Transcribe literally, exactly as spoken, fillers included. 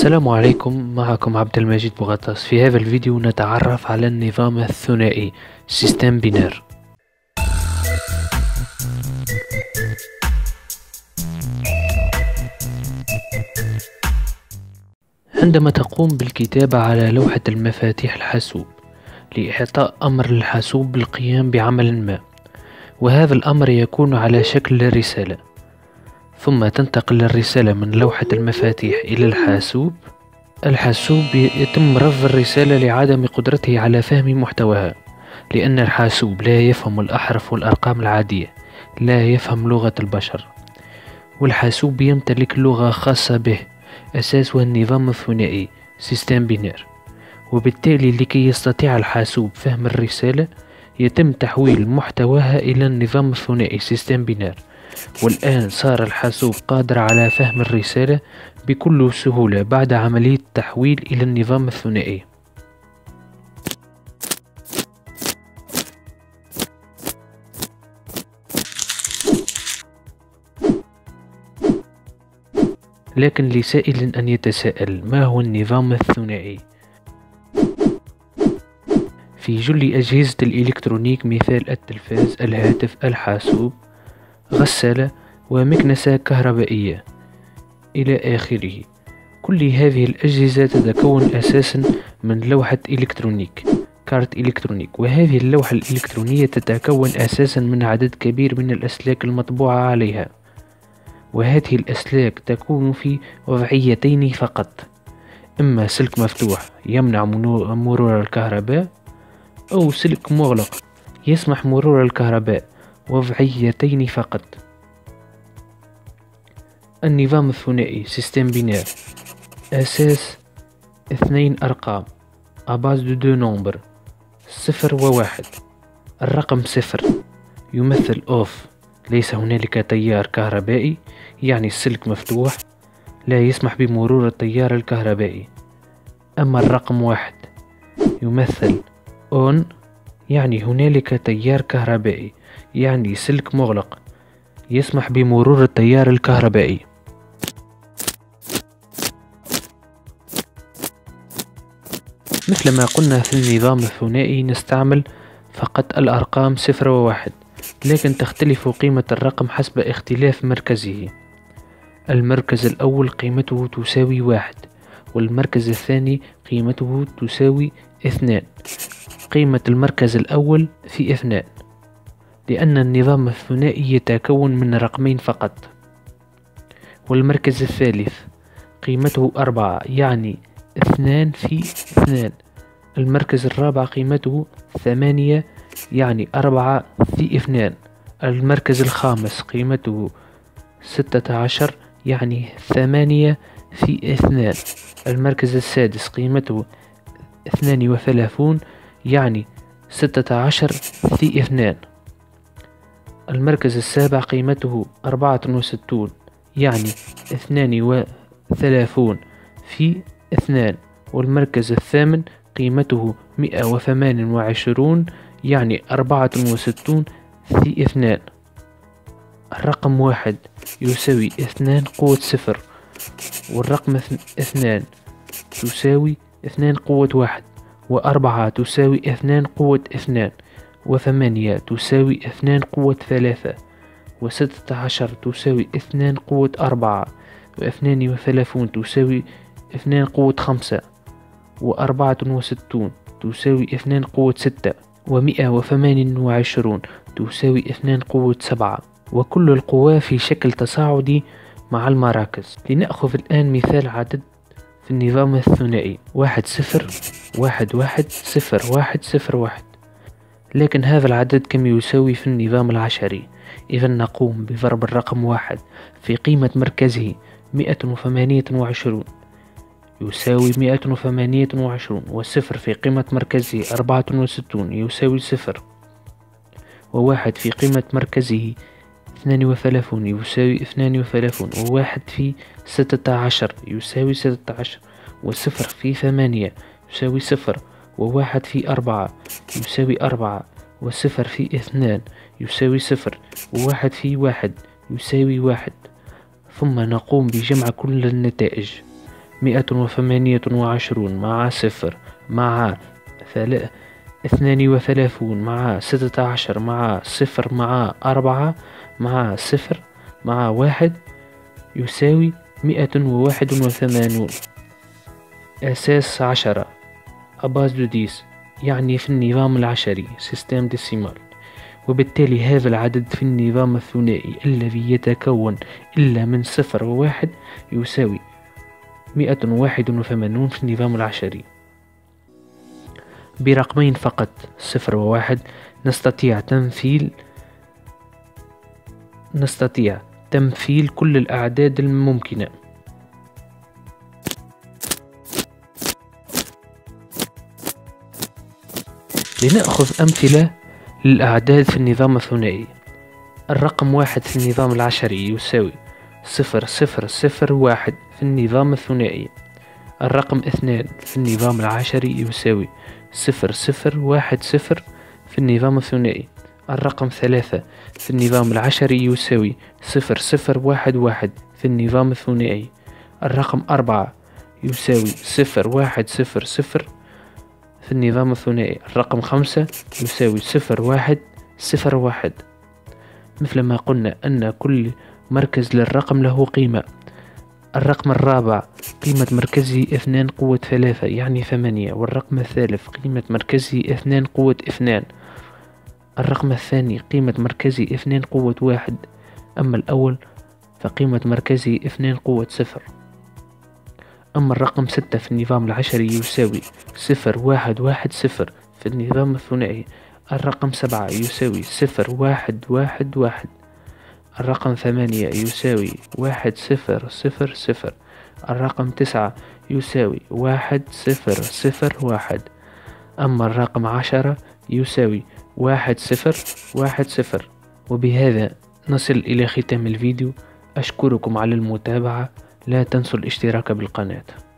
السلام عليكم، معكم عبد المجيد بوغطاس. في هذا الفيديو نتعرف على النظام الثنائي سيستم بينير. عندما تقوم بالكتابة على لوحة المفاتيح الحاسوب لإعطاء أمر للحاسوب بالقيام بعمل ما، وهذا الأمر يكون على شكل رسالة، ثم تنتقل الرسالة من لوحة المفاتيح إلى الحاسوب. الحاسوب يتم رفض الرسالة لعدم قدرته على فهم محتواها، لأن الحاسوب لا يفهم الأحرف والأرقام العادية، لا يفهم لغة البشر، والحاسوب يمتلك لغة خاصة به أساسها النظام الثنائي سيستم بينير. وبالتالي لكي يستطيع الحاسوب فهم الرسالة يتم تحويل محتواها إلى النظام الثنائي سيستم بينير. والآن صار الحاسوب قادر على فهم الرسالة بكل سهولة بعد عملية التحويل إلى النظام الثنائي. لكن لسائل أن يتساءل: ما هو النظام الثنائي؟ في جل أجهزة الإلكترونيك مثال التلفاز، الهاتف، الحاسوب، غسالة، ومكنسة كهربائية إلى آخره، كل هذه الأجهزة تتكون أساسا من لوحة إلكترونيك كارت إلكترونيك، وهذه اللوحة الإلكترونية تتكون أساسا من عدد كبير من الأسلاك المطبوعة عليها، وهذه الأسلاك تكون في وضعيتين فقط: إما سلك مفتوح يمنع مرور الكهرباء، أو سلك مغلق يسمح مرور الكهرباء، وضعيتين فقط. النظام الثنائي سيستم بينير أساس اثنين أرقام أباز دو دو نومبر، صفر وواحد. الرقم صفر يمثل أوف، ليس هنالك تيار كهربائي، يعني السلك مفتوح لا يسمح بمرور التيار الكهربائي. أما الرقم واحد يمثل أون، يعني هنالك تيار كهربائي، يعني سلك مغلق يسمح بمرور التيار الكهربائي. مثل ما قلنا في النظام الثنائي نستعمل فقط الأرقام صفر وواحد، لكن تختلف قيمة الرقم حسب اختلاف مركزه. المركز الأول قيمته تساوي واحد، والمركز الثاني قيمته تساوي اثنان. قيمة المركز الأول في اثنان، لأن النظام الثنائي يتكون من رقمين فقط. والمركز الثالث قيمته أربعة، يعني اثنان في اثنان. المركز الرابع قيمته ثمانية، يعني أربعة في اثنان. المركز الخامس قيمته ستة عشر، يعني ثمانية في اثنان. المركز السادس قيمته اثنان وثلاثون، يعني ستة عشر في اثنان. المركز السابع قيمته أربعة وستون، يعني اثنان وثلاثون في اثنان. والمركز الثامن قيمته مئة وثمان وعشرون، يعني أربعة وستون في اثنان. الرقم واحد يساوي اثنان قوة صفر، والرقم اثنان تساوي اثنان قوة واحد، وأربعة تساوي اثنان قوة اثنان، وثمانية تساوي اثنان قوة ثلاثة، وستة عشر تساوي اثنان قوة أربعة، واثنان وثلاثون تساوي اثنان قوة خمسة، وأربعة وستون تساوي اثنان قوة ستة، ومئة وثمان وعشرون تساوي اثنان قوة سبعة. وكل القوى في شكل تصاعدي مع المراكز. لنأخذ الآن مثال عدد في النظام الثنائي: واحد صفر واحد واحد صفر واحد صفر واحد. لكن هذا العدد كم يساوي في النظام العشري؟ إذا نقوم بضرب الرقم واحد في قيمة مركزه مئة وثمانية وعشرون يساوي مئة وثمانية وعشرون، والصفر في قيمة مركزه أربعة وستون يساوي صفر، وواحد في قيمة مركزه اثنان وثلاثون يساوي اثنان وثلاثون، وواحد في ستة عشر يساوي ستة عشر، وصفر في ثمانية يساوي صفر، وواحد في أربعة يساوي أربعة، وصفر في اثنان يساوي صفر، وواحد في واحد يساوي واحد. ثم نقوم بجمع كل النتائج. مئة وثمانية وعشرون مع صفر مع ثلاث اثنان وثلاثون مع ستة عشر مع صفر مع أربعة مع صفر مع واحد يساوي مئة وواحد وثمانون. أساس عشرة أباز دو ديس، يعني في النظام العشري سيستم ديسيمال. وبالتالي هذا العدد في النظام الثنائي الذي يتكون إلا من صفر وواحد يساوي مئة وواحد وثمانون في النظام العشري. برقمين فقط صفر وواحد نستطيع تمثيل نستطيع تمثيل كل الأعداد الممكنة. لنأخذ أمثلة للأعداد في النظام الثنائي. الرقم واحد في النظام العشري يساوي صفر صفر صفر واحد في النظام الثنائي. الرقم اثنان في النظام العشري يساوي صفر صفر واحد صفر في النظام الثنائي. الرقم ثلاثة في النظام العشري يساوي صفر صفر واحد واحد في النظام الثنائي. الرقم أربعة يساوي صفر واحد صفر صفر في النظام الثنائي. الرقم خمسة يساوي صفر واحد صفر واحد. مثل ما قلنا أن كل مركز للرقم له قيمة. الرقم الرابع قيمة مركزه اثنان قوة ثلاثة يعني ثمانية، والرقم الثالث قيمة مركزه اثنان قوة اثنان. الرقم الثاني قيمة مركزه اثنان قوة واحد، أما الأول فقيمة مركزه اثنان قوة صفر. أما الرقم ستة في النظام العشري يساوي صفر واحد واحد صفر في النظام الثنائي. الرقم سبعة يساوي صفر واحد واحد واحد. الرقم ثمانية يساوي واحد صفر صفر صفر. الرقم تسعة يساوي واحد صفر صفر واحد. أما الرقم عشرة يساوي واحد صفر واحد صفر. وبهذا نصل إلى ختام الفيديو. أشكركم على المتابعة، لا تنسوا الاشتراك بالقناة.